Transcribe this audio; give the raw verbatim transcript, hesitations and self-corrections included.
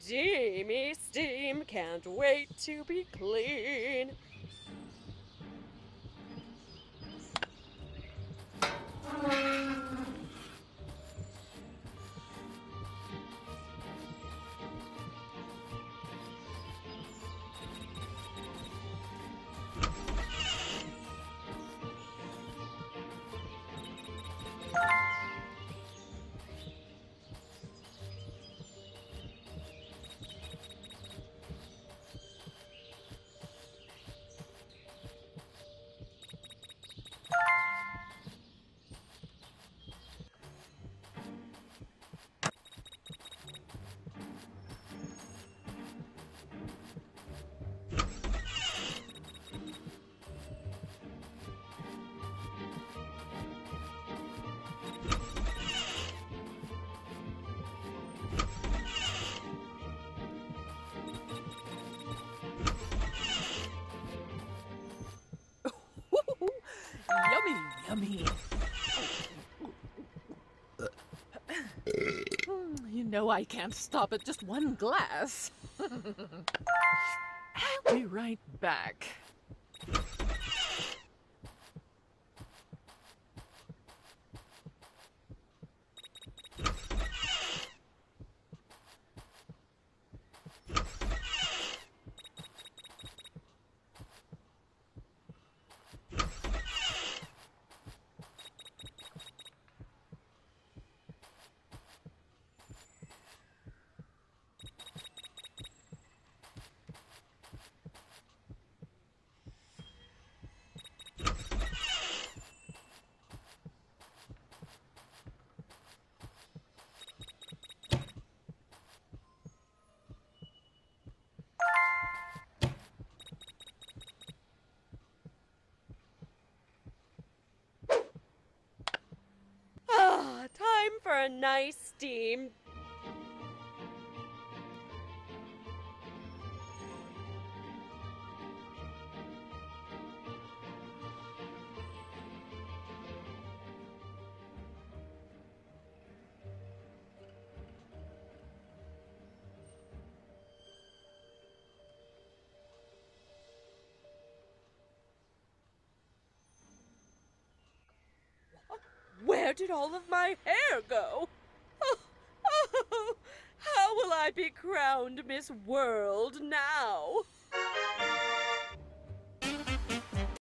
Steamy steam, can't wait to be clean. Yummy, yummy. Hmm, you know I can't stop at just one glass. I'll be right back. Ah, time for a nice steam. Where did all of my hair go? Oh, oh, how will I be crowned Miss World now?